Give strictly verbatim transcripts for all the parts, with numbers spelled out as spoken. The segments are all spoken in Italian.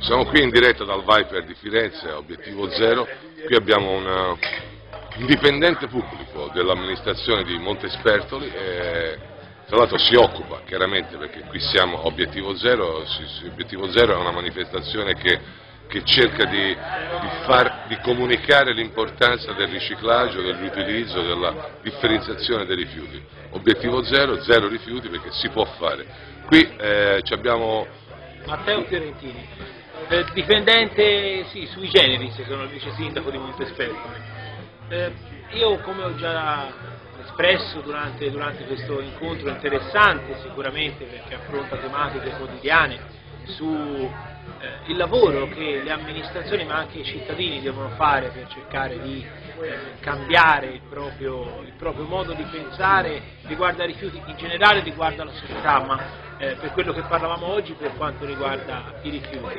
Siamo qui in diretta dal Viper di Firenze, Obiettivo Zero. Qui abbiamo un, un dipendente pubblico dell'amministrazione di Montespertoli e tra l'altro si occupa chiaramente, perché qui siamo Obiettivo Zero. Obiettivo Zero è una manifestazione che, che cerca di, di, far, di comunicare l'importanza del riciclaggio, del riutilizzo, della differenziazione dei rifiuti. Obiettivo Zero, zero rifiuti, perché si può fare. Qui eh, abbiamo Matteo Fiorentini, eh, dipendente sì, sui generis, sono il vice sindaco di Montespertoli. Eh, io, come ho già espresso durante, durante questo incontro interessante sicuramente, perché affronta tematiche quotidiane su eh, il lavoro che le amministrazioni ma anche i cittadini devono fare per cercare di eh, cambiare il proprio, il proprio modo di pensare riguardo ai rifiuti, in generale riguardo alla società, ma eh, per quello che parlavamo oggi per quanto riguarda i rifiuti.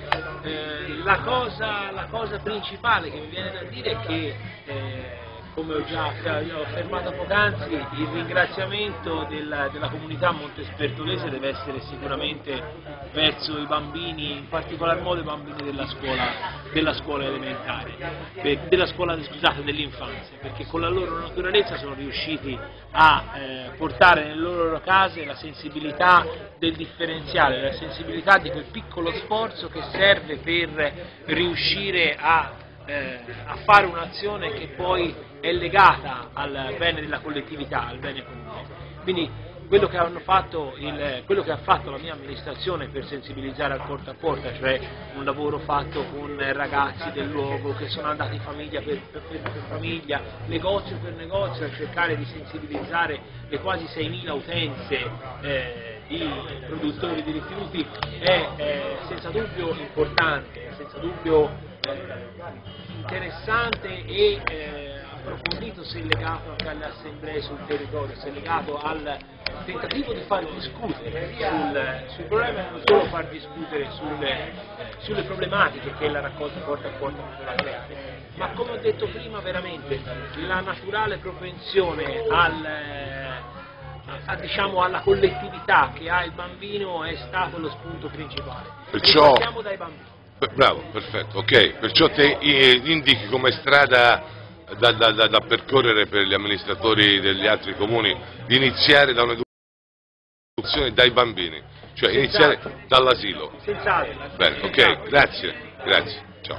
Eh, la, cosa, la cosa principale che mi viene da dire è che eh, come ho già ho affermato poc'anzi, il ringraziamento della, della comunità montespertolese deve essere sicuramente verso i bambini, in particolar modo i bambini della scuola, della scuola elementare, per, della scuola scusate, dell'infanzia, perché con la loro naturalezza sono riusciti a eh, portare nelle loro case la sensibilità del differenziale, la sensibilità di quel piccolo sforzo che serve per riuscire a Eh, a fare un'azione che poi è legata al bene della collettività, al bene comune. Quindi quello che, hanno fatto il, quello che ha fatto la mia amministrazione per sensibilizzare al porta a porta, cioè un lavoro fatto con ragazzi del luogo che sono andati famiglia per, per, per famiglia, negozio per negozio, a cercare di sensibilizzare le quasi seimila utenze eh, di produttori di rifiuti, è eh, senza dubbio importante, senza dubbio interessante e eh, approfondito, se legato anche alle assemblee sul territorio, se legato al tentativo di far discutere sul, sui problemi, non solo far discutere sulle, sulle problematiche che la raccolta porta a porta poteva creare, ma come ho detto prima, veramente la naturale propensione al A, diciamo, alla collettività che ha il bambino è stato lo spunto principale. Perciò, partiamo dai bambini. Bravo, perfetto, ok, perciò te indichi come strada da, da, da, da percorrere per gli amministratori degli altri comuni di iniziare da un'educazione dai bambini, cioè iniziare dall'asilo. Senz'altro. Bene, ok, grazie, grazie.